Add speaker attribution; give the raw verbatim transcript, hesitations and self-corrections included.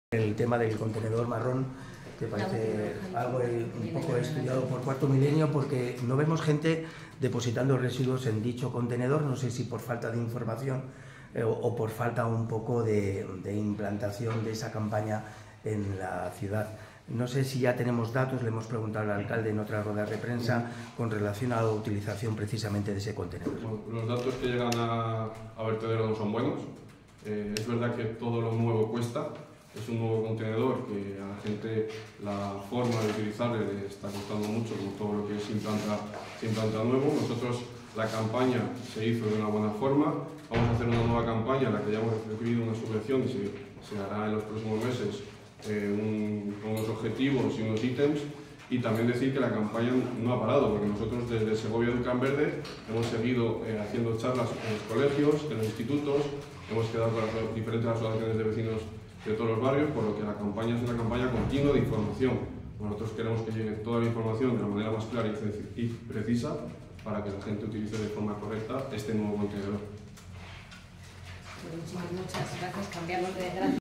Speaker 1: El tema del contenedor marrón, que parece algo un poco estudiado por Cuarto Milenio, porque no vemos gente depositando residuos en dicho contenedor, no sé si por falta de información eh, o, o por falta un poco de, de implantación de esa campaña en la ciudad. No sé si ya tenemos datos, le hemos preguntado al alcalde en otra rueda de prensa con relación a la utilización precisamente de ese contenedor.
Speaker 2: Bueno, los datos que llegan a, a vertedero no son buenos. Eh, es verdad que todo lo nuevo cuesta. Es un nuevo contenedor que a la gente la forma de utilizarle le está costando mucho, como todo lo que se implanta, se implanta nuevo. Nosotros la campaña se hizo de una buena forma. Vamos a hacer una nueva campaña en la que ya hemos recibido una subvención y se, se hará en los próximos meses eh, un, con unos objetivos y unos ítems. Y también decir que la campaña no ha parado, porque nosotros desde Segovia Educa en Verde hemos seguido eh, haciendo charlas en los colegios, en los institutos, hemos quedado con las diferentes asociaciones de vecinos de todos los barrios, por lo que la campaña es una campaña continua de información. Nosotros queremos que llegue toda la información de la manera más clara y precisa para que la gente utilice de forma correcta este nuevo contenedor.
Speaker 3: Muchas gracias. Cambiamos de gracias.